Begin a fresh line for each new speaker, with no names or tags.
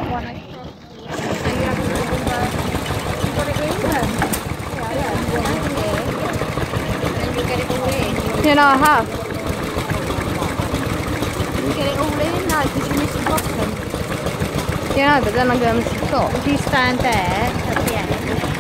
one across. And you have to you got it in then? Then you get it all in.
Yeah, no, I have.
You get it all in? No, because you missed the bottom.
Yeah, no, but then I'm going to miss the top.
If you stand there at the end.